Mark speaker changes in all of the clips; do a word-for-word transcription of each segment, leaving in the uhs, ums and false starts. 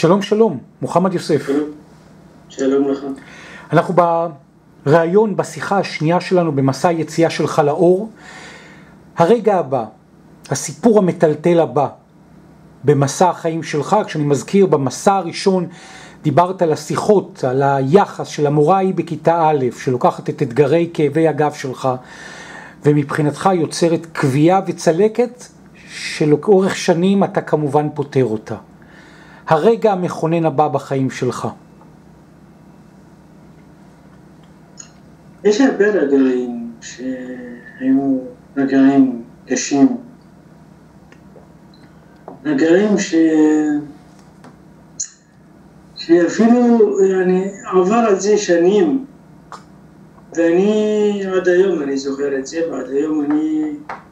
Speaker 1: שלום שלום, מוחמד יוסף.
Speaker 2: שלום, שלום לך.
Speaker 1: אנחנו ברעיון, בשיחה השנייה שלנו במסע היציאה שלך לאור. הרגע הבא, הסיפור המטלטל הבא במסע החיים שלך, כשאני מזכיר במסע הראשון דיברת על השיחות, על היחס של המורה ההיא בכיתה א', שלוקחת את אתגרי כאבי הגב שלך, ומבחינתך יוצרת קביעה וצלקת שלאורך שנים אתה כמובן פותר אותה. הרגע המכונן הבא בחיים שלך.
Speaker 2: יש הרבה רגעים שהיו רגעים קשים, רגעים ש... שאפילו אני עבר על זה שנים, ואני עד היום אני זוכר את זה, ועד היום אני,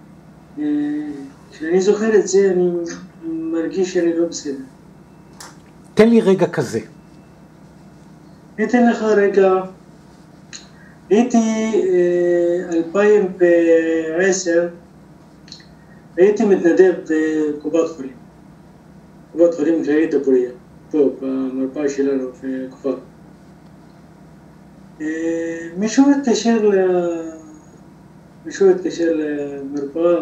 Speaker 2: כשאני זוכר את זה אני מרגיש שאני לא בסדר.
Speaker 1: תן לי רגע כזה.
Speaker 2: אני אתן לך רגע. הייתי אלפיים ועשר, הייתי מתנדב בקופת חולים. קופת חולים כללית דבוריה, פה במרפאה שלנו בכפר. מישהו התקשר ל... מישהו התקשר למרפאה.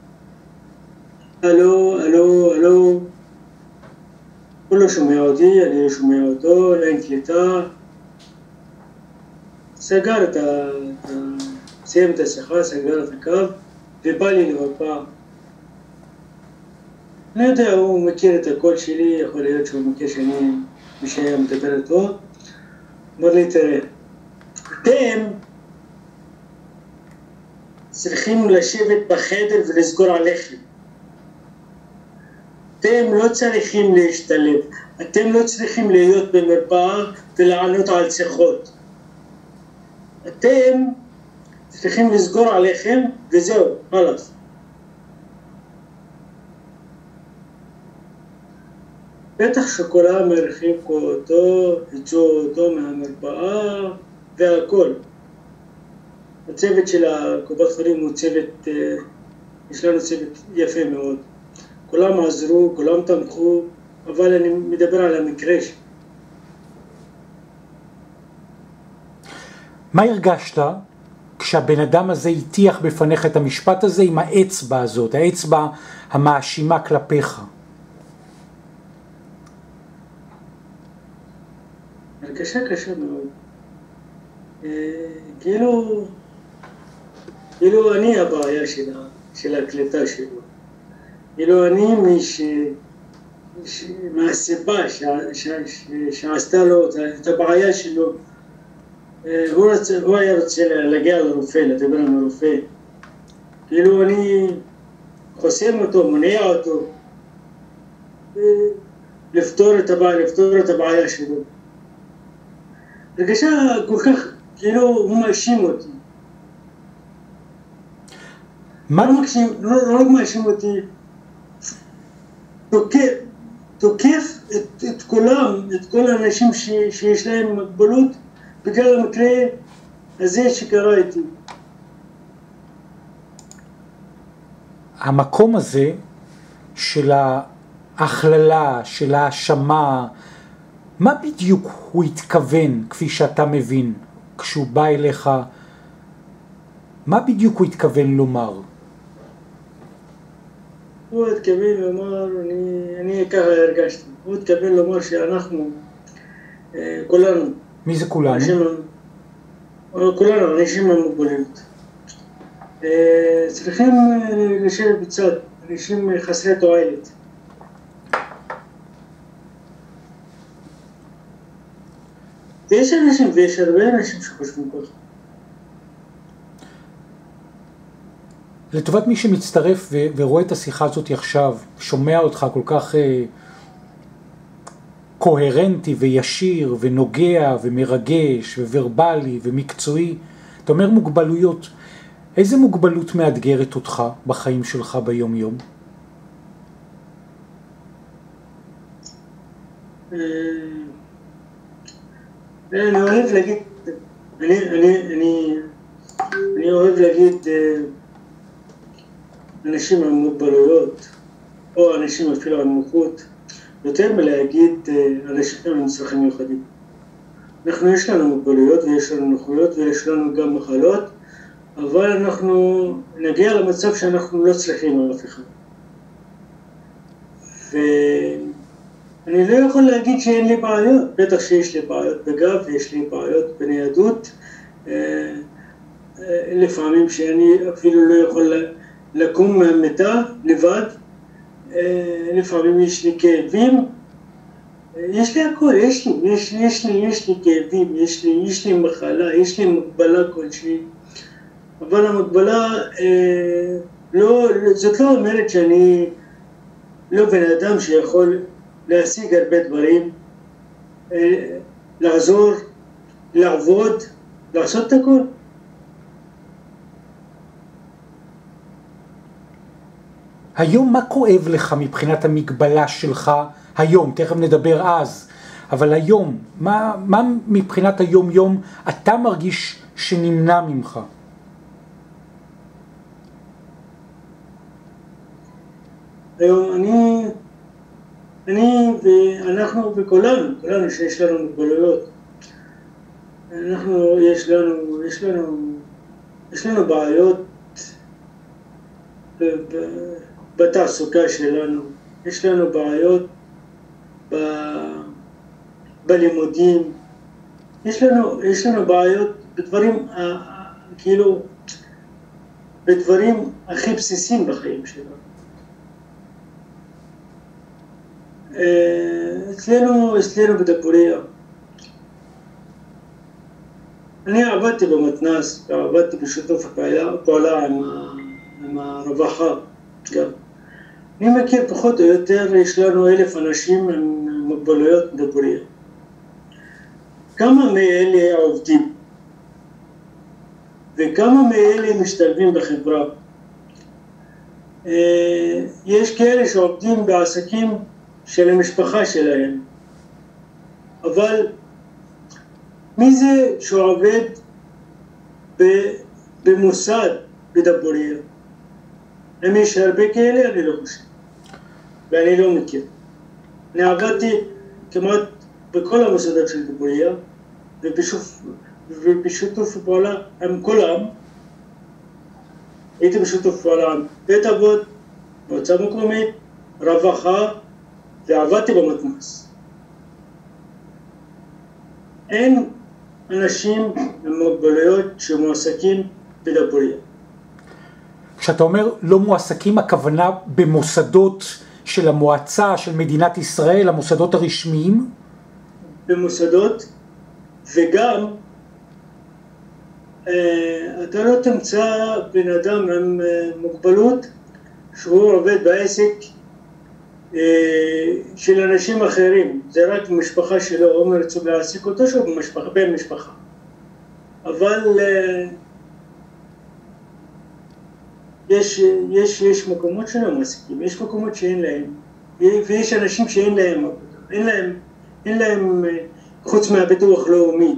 Speaker 2: אלו, אלו, אלו. הוא לא שומע אותי, אני לא שומע אותו, אין קליטה. סגר את ה... סיים את השיחה, סגר את הקו, ובא לי למרפאה. לא יודע, הוא מכיר את הקול שלי, יכול להיות שהוא מכיר שאני מי שהיה מדבר איתו. אמר לי, תראה, אתם צריכים לשבת בחדר ולסגור עליכם. אתם לא צריכים להשתלב, אתם לא צריכים להיות במרפאה ולענות על שיחות. אתם צריכים לסגור עליכם וזהו, חלאס. בטח שכולם הרחיקו אותו, יצאו אותו מהמרפאה והכל. הצוות של הקופת חולים הוא צוות, יש לנו צוות יפה מאוד. כולם עזרו, כולם תמכו, אבל אני מדבר על המקרה.
Speaker 1: מה הרגשת כשהבן אדם הזה הטיח בפניך את המשפט הזה עם האצבע הזאת, האצבע המאשימה כלפיך?
Speaker 2: הרגשה קשה מאוד. כאילו, כאילו אני הבעיה של הקליטה שלו. כאילו אני מי ש... מהסיבה שעשתה לו את הבעיה שלו, הוא, רצ... הוא היה רוצה להגיע לרופא, לדבר עם הרופא. כאילו אני חוסם אותו, מונע אותו, לפתור את הבעיה, לפתור את הבעיה שלו. הרגשה כל כך, כאילו הוא מאשים אותי.
Speaker 1: מה?
Speaker 2: לא מאשים, לא, לא מאשים אותי. תוקף, תוקף את, את כולם, את כל האנשים ש, שיש להם מגבלות בגלל המקרה הזה שקרה איתי.
Speaker 1: המקום הזה של ההכללה, של ההאשמה, מה בדיוק הוא התכוון, כפי שאתה מבין, כשהוא בא אליך, מה בדיוק הוא התכוון לומר?
Speaker 2: הוא התכוון לומר, אני, אני ככה הרגשתי, הוא התכוון לומר שאנחנו, כולנו,
Speaker 1: מי זה כולנו?
Speaker 2: אנשים, כולנו, אנשים המוגבלות, צריכים לשבת בצד, אנשים חסרי תועלת. ויש אנשים, ויש הרבה אנשים שחושבים ככה.
Speaker 1: לטובת מי שמצטרף ו- ורואה את השיחה הזאת עכשיו, שומע אותך כל כך אה, קוהרנטי וישיר ונוגע ומרגש וורבלי ומקצועי, אתה אומר מוגבלויות, איזה מוגבלות מאתגרת אותך בחיים שלך ביום יום?
Speaker 2: אני אוהב להגיד, אני, אני, אני, אני אוהב להגיד אנשים עם מוגבלויות, או אנשים אפילו עם מוחות, יותר מלהגיד אנשים עם צרכים מיוחדים. אנחנו יש לנו מוגבלויות ויש לנו נכויות ויש לנו גם מחלות, אבל אנחנו נגיע למצב שאנחנו לא צריכים אף אחד. ואני לא יכול להגיד שאין לי בעיות, בטח שיש לי בעיות בגב ויש לי בעיות בניידות, לפעמים שאני אפילו לא יכול לקום מהמיטה לבד, לפעמים יש לי כאבים, יש לי הכל, יש לי, יש, יש לי, יש לי כאבים, יש לי, יש לי מחלה, יש לי מגבלה כלשהי, אבל המגבלה אה, לא, זאת לא אומרת שאני לא בן אדם שיכול להשיג הרבה דברים, אה, לעזור, לעבוד, לעשות את הכל.
Speaker 1: היום מה כואב לך מבחינת המגבלה שלך היום? תכף נדבר אז, אבל היום, מה, מה מבחינת היום יום אתה מרגיש שנמנע ממך?
Speaker 2: היום אני, אני ואנחנו וכולנו, כולנו שיש לנו מגבלויות, אנחנו, יש לנו, יש לנו, יש לנו בעיות ב, ב, בתעסוקה שלנו, יש לנו בעיות ב, בלימודים, יש לנו, יש לנו בעיות בדברים, כאילו, בדברים הכי בסיסיים בחיים שלנו. אצלנו, אצלנו בדבוריה, אני עבדתי במתנ"ס, ועבדתי בשיתוף פעולה עם, עם הרווחה גם. אני מכיר פחות או יותר, יש לנו אלף אנשים עם מוגבלויות בדבוריה. כמה מאלה עובדים? וכמה מאלה משתלבים בחברה? יש כאלה שעובדים בעסקים של המשפחה שלהם, אבל מי זה שעובד במוסד בדבוריה? אם יש הרבה כאלה, אני לא חושב, ואני לא מכיר. אני עבדתי כמעט בכל המוסדות של דבוריה, ובשיתוף פעולה עם כולם, הייתי בשיתוף פעולה עם בית אבות, מועצה מקומית, רווחה, ועבדתי במתנ"ס. אין אנשים עם מוגבלויות שמועסקים בדבוריה.
Speaker 1: כשאתה אומר לא מועסקים, הכוונה במוסדות של המועצה, של מדינת ישראל, המוסדות הרשמיים?
Speaker 2: במוסדות, וגם אתה לא תמצא בן אדם עם מוגבלות שהוא עובד בעסק של אנשים אחרים, זה רק משפחה שלו, או רצו להעסיק אותו שהוא במשפחה, בן משפחה. אבל יש, יש, יש מקומות שלא מעסיקים, יש מקומות שאין להם, ויש אנשים שאין להם עבודה, אין להם, אין להם חוץ מהביטוח לאומי.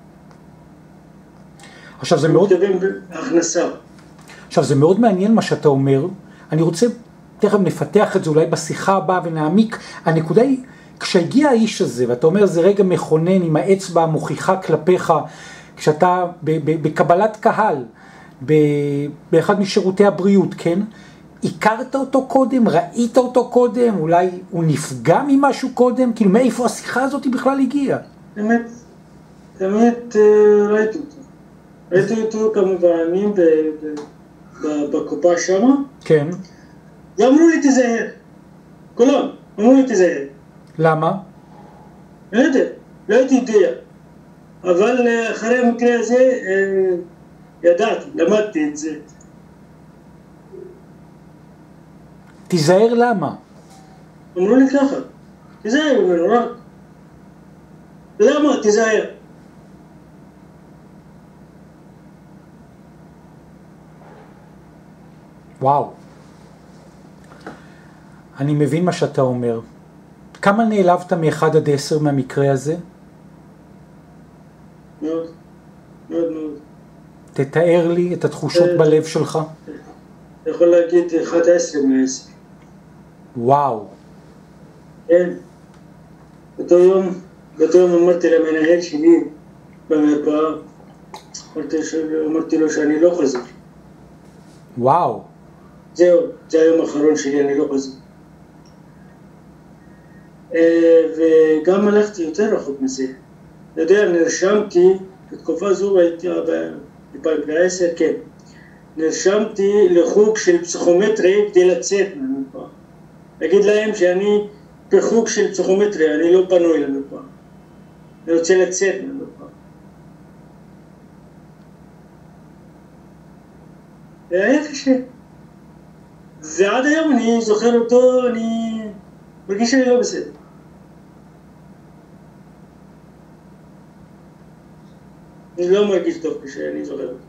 Speaker 1: עכשיו זה מאוד...
Speaker 2: הכנסה.
Speaker 1: עכשיו זה מאוד מעניין מה שאתה אומר, אני רוצה... תכף נפתח את זה אולי בשיחה הבאה ונעמיק. הנקודה היא, כשהגיע האיש הזה, ואתה אומר זה רגע מכונן עם האצבע המוכיחה כלפיך, כשאתה בקבלת קהל, באחד משירותי הבריאות, כן? הכרת אותו קודם, ראית אותו קודם, אולי הוא נפגע ממשהו קודם, כאילו מאיפה השיחה הזאת בכלל הגיעה?
Speaker 2: באמת, באמת ראיתי אותו. ראיתי אותו כמה פעמים בקופה שמה.
Speaker 1: כן.
Speaker 2: ואמרו לי תזהר, כולם, אמרו לי תזהר.
Speaker 1: למה?
Speaker 2: לא יודע, לא הייתי יודע, אבל אחרי המקרה הזה ידעתי, למדתי את זה.
Speaker 1: תזהר למה?
Speaker 2: אמרו לי ככה, תזהר ממנו רק. למה תזהר?
Speaker 1: וואו. אני מבין מה שאתה אומר. כמה נעלבת מאחד עד עשר מהמקרה הזה?
Speaker 2: מאוד, מאוד מאוד.
Speaker 1: תתאר לי את התחושות בלב שלך.
Speaker 2: יכול להגיד אחד עשרה מעשר.
Speaker 1: וואו.
Speaker 2: כן, באותו יום, באותו יום אמרתי למנהל שלי במרפאה, אמרתי, אמרתי לו שאני לא חוזר.
Speaker 1: וואו.
Speaker 2: זהו, זה היום האחרון שלי, אני לא חוזר. וגם הלכתי יותר רחוק מזה. אתה יודע, נרשמתי, בתקופה זו הייתי ב-אלפיים ועשר, כן. נרשמתי לחוג של פסיכומטרי כדי לצאת מהמרפאה. להגיד להם שאני בחוג של פסיכומטרי, אני לא פנוי למרפאה. אני רוצה לצאת מהמרפאה. זה היה קשה. ועד היום אני זוכר אותו, אני מרגיש שאני לא בסדר. אני לא מרגיש טוב כשאני זוכר אותו.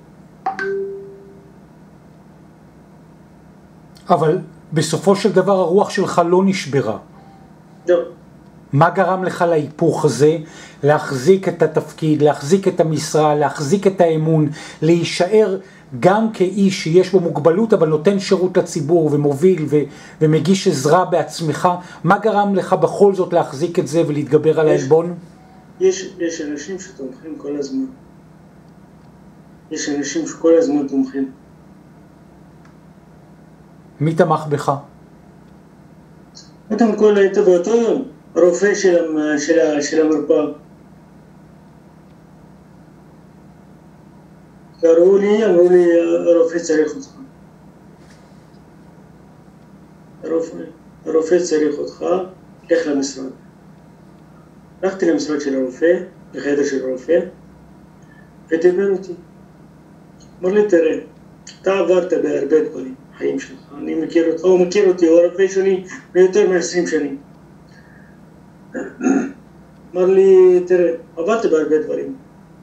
Speaker 1: אבל בסופו של דבר הרוח שלך לא נשברה.
Speaker 2: לא.
Speaker 1: מה גרם לך להיפוך הזה? להחזיק את התפקיד, להחזיק את המשרה, להחזיק את האמון, להישאר גם כאיש שיש בו מוגבלות אבל נותן שירות לציבור ומוביל ו- ומגיש עזרה בעצמך. מה גרם לך בכל זאת להחזיק את זה ולהתגבר על העלבון?
Speaker 2: יש, יש אנשים שתומכים כל הזמן. יש אנשים שכל הזמן תומכים.
Speaker 1: מי תמך בך?
Speaker 2: קודם כל היית באותו יום, רופא של, של, של המרפאה. קראו לי, אמרו לי, הרופא צריך אותך. הרופא, הרופא צריך אותך, לך למשרד. הלכתי למשרד של הרופא, לחדר של הרופא, ודיבר אותי. אמר לי, תראה, אתה עברת בהרבה דברים, חיים שלך. אני מכיר אותך, הוא מכיר אותי, הוא הרופא שלי ביותר מ-עשרים שנים. אמר לי, תראה, עברת בהרבה דברים.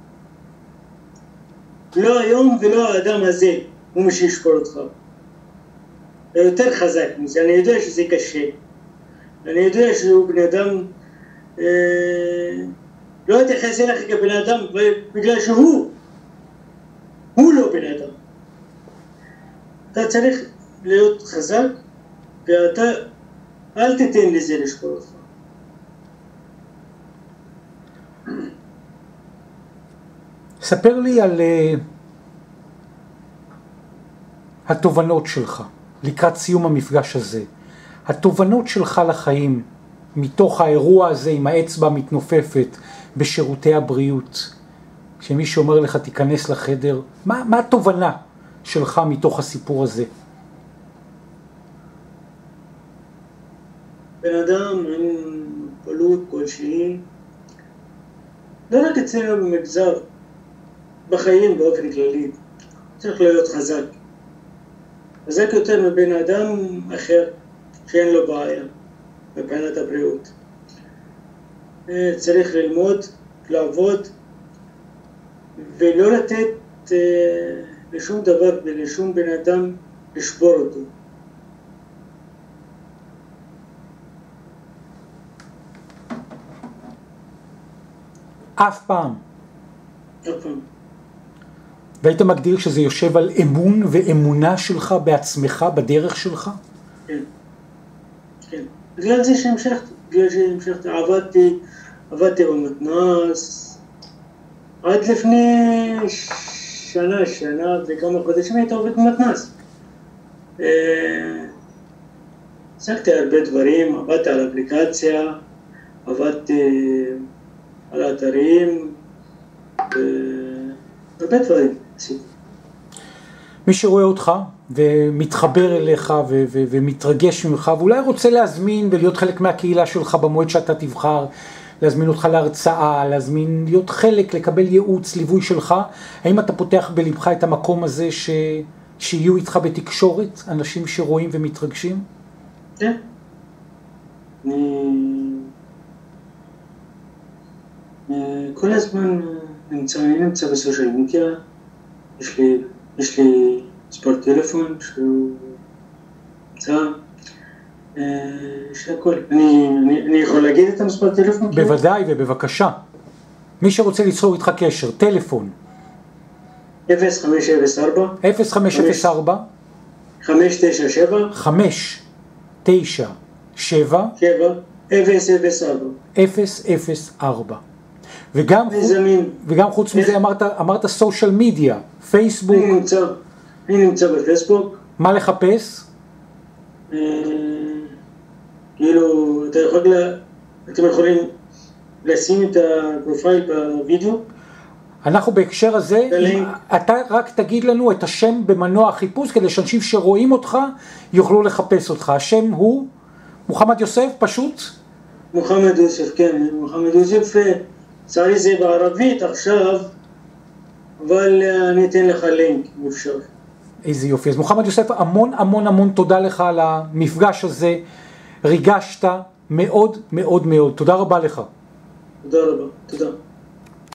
Speaker 2: לא היום ולא האדם הזה הוא מי שישפור אותך. הוא יותר חזק מזה, אני יודע שזה קשה. אני יודע שהוא בן אדם, אה, לא יתייחס אליך כבן אדם בגלל שהוא, הוא לא בן אדם. אתה צריך להיות חזק ואתה אל תיתן לזה לשפור אותך.
Speaker 1: ספר לי על uh, התובנות שלך לקראת סיום המפגש הזה. התובנות שלך לחיים מתוך האירוע הזה עם האצבע המתנופפת בשירותי הבריאות. כשמי שאומר לך תיכנס לחדר, מה, מה התובנה שלך מתוך הסיפור הזה?
Speaker 2: בן אדם עם מוגבלות כלשהי, לא רק אצלנו במגזר, בחיים באופן כללי, צריך להיות חזק. חזק יותר מבן אדם אחר שאין לו בעיה מבחינת הבריאות. צריך ללמוד, לעבוד, ולא לתת לשום דבר ולשום בן אדם לשבור אותו.
Speaker 1: אף פעם.
Speaker 2: אף פעם.
Speaker 1: והיית מגדיר שזה יושב על אמון ואמונה שלך בעצמך, בדרך שלך?
Speaker 2: כן, כן. בגלל זה שהמשכתי, בגלל שהמשכתי, עבדתי, עבדתי במתנ"ס, עד לפני שנה, שנה וכמה חודשים הייתי עובד במתנ"ס. עסקתי הרבה דברים, עבדתי על אפליקציה, עבדתי על האתרים, הרבה דברים.
Speaker 1: מי שרואה אותך ומתחבר אליך ו- ו- ומתרגש ממך ואולי רוצה להזמין ולהיות חלק מהקהילה שלך במועד שאתה תבחר, להזמין אותך להרצאה, להזמין, להיות חלק, לקבל ייעוץ, ליווי שלך, האם אתה פותח בלבך את המקום הזה ש... שיהיו איתך בתקשורת, אנשים שרואים ומתרגשים?
Speaker 2: כן. אני... כל הזמן נמצא, אני נמצא בסושיאל מדיה, יש לי, יש לי ספורט טלפון שהוא נמצא, יש לי הכל. אני, אני, אני יכול להגיד את המספר טלפון?
Speaker 1: בוודאי ובבקשה. מי שרוצה ליצור איתך קשר, טלפון.
Speaker 2: אפס חמש אפס ארבע
Speaker 1: אפס חמש אפס ארבע
Speaker 2: חמש תשע שבע
Speaker 1: חמש תשע שבע
Speaker 2: אפס אפס ארבע.
Speaker 1: אפס אפס ארבע. וגם, חוץ,
Speaker 2: זמין.
Speaker 1: וגם חוץ מזה אמרת, אמרת סושיאל מדיה, פייסבוק.
Speaker 2: אני נמצא, אני נמצא בפייסבוק.
Speaker 1: מה לחפש?
Speaker 2: אה, כאילו, אתה יכול, אתם יכולים לשים את הפרופיל בווידאו?
Speaker 1: אנחנו בהקשר הזה, אתה רק תגיד לנו את השם במנוע החיפוש, כדי שאנשים שרואים אותך יוכלו לחפש אותך. השם הוא מוחמד יוסף, פשוט?
Speaker 2: מוחמד יוסף, כן. מוחמד יוסף, צערי זה בערבית עכשיו, אבל אני אתן לך לינק, אם אפשר.
Speaker 1: איזה יופי. אז מוחמד יוסף, המון המון המון תודה לך על המפגש הזה. ריגשת מאוד מאוד מאוד. תודה רבה לך.
Speaker 2: תודה רבה. תודה.